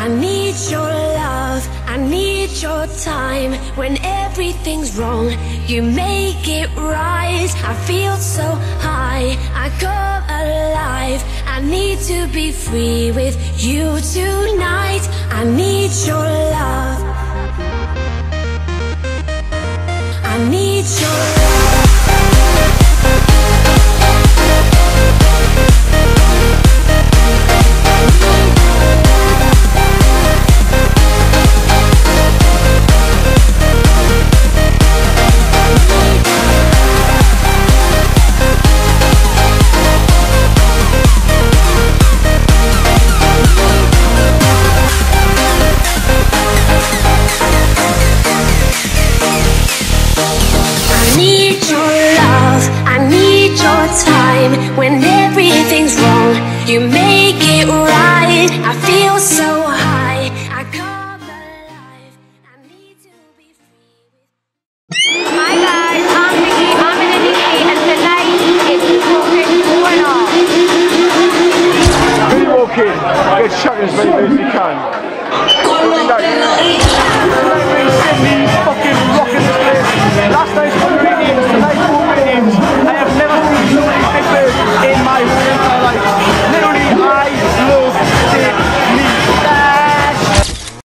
I need your love, I need your time. When everything's wrong, you make it right. I feel so high, I come alive. I need to be free with you tonight. I need your love, I need your love. Time when everything's wrong, you make it right. I feel so high, I come alive. I need to be free. Hi guys, I'm Vicky, I'm Anesi, and tonight it's walking one off. When you walk in, get shut as many music